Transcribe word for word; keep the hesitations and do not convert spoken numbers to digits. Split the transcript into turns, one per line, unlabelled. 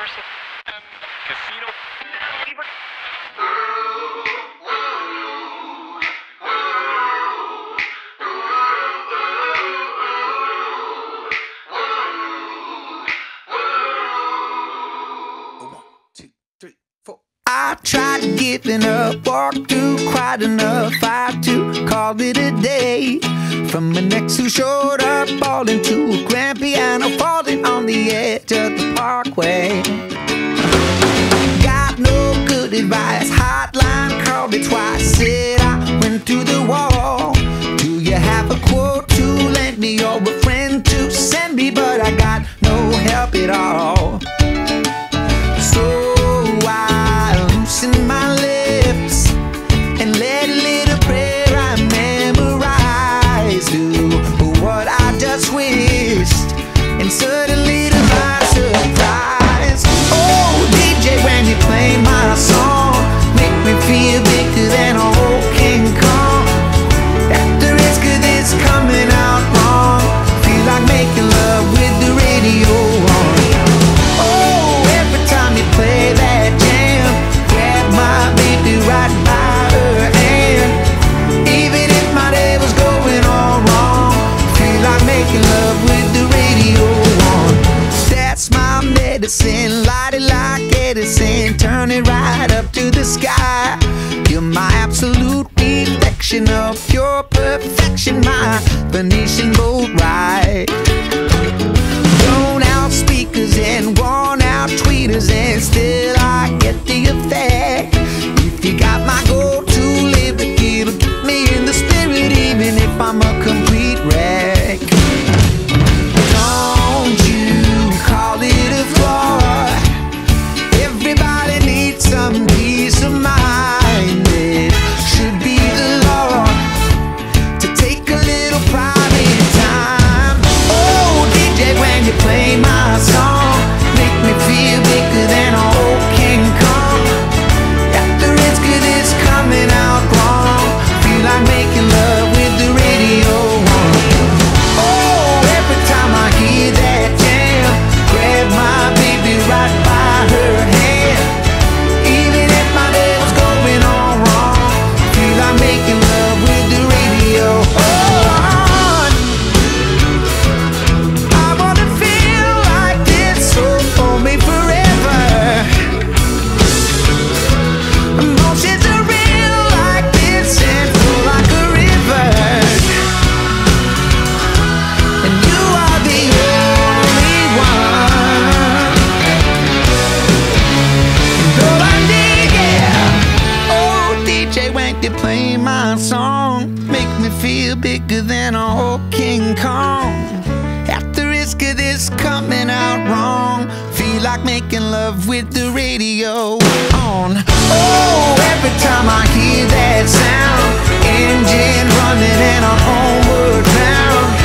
Mercy. Um, casino.
I tried giving up, walked through quite enough. I to call it a day. From an ex who showed up, all into a grand piano, falling on the edge of the parkway. Got no good advice, hotline called me twice. Said I went to the wall. Do you have a quote to lend me or a friend to send me? But I got no help at all. So my lips and let a little prayer I memorized do what I just wished, and suddenly to my surprise, oh D J, when you play my song, make me feel bigger than a whole King Kong. At the risk of this coming out wrong, feel like making love with the radio on. Oh, every time you play that jam, my baby right by her hand. Even if my day was going all wrong, feel like making love with the radio on. That's my medicine, light it like Edison, turn it right up to the sky. You're my absolute reflection of pure perfection, my Venetian boat ride. Blown out speakers and worn out tweeters, and still I get the effect. If you got my go-to lyric, it'll keep me in the spirit, even if I'm a complete wreck. Don't you call it a flaw. Everybody needs some peace of mind. It should be the law to take a little private time. Oh, D J, when you play my song, make me feel bigger than a whole King Kong. At the risk of this coming out wrong, feel like making love with the radio on. Oh, every time I hear that jam, grab my baby right by her hand. Even if my day was going all wrong, feel like making love with the radio on. I wanna feel like this, so for me forever. Emotions are real like this and flow like a river. And you are the only one. And all I need, yeah. Oh, D J, when you play my song, make me feel bigger than a whole King Kong. At the risk of this coming out wrong, feel like making love with the radio on. Oh, every time I hear that sound, engine running and I'm homeward bound.